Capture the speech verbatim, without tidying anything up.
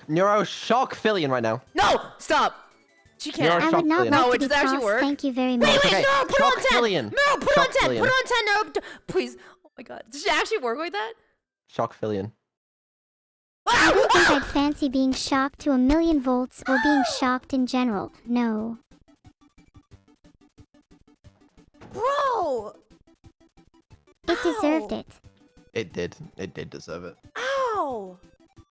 Neuro, shock Filian right now. No! Stop! She can't. Neuro, I shock would not Filian. No, like it to be does actually tossed. work. Thank you very much. Wait, wait, Okay, no! Put shock on ten! Filian. No, put Shock on ten! Filian. Put on ten, no! d- Please. Oh my god. Does she actually work like that? Shock Filian. I don't think I'd fancy being shocked to a million volts or being shocked in general. No. Bro! It deserved Ow. it. It did. It did deserve it. Ow!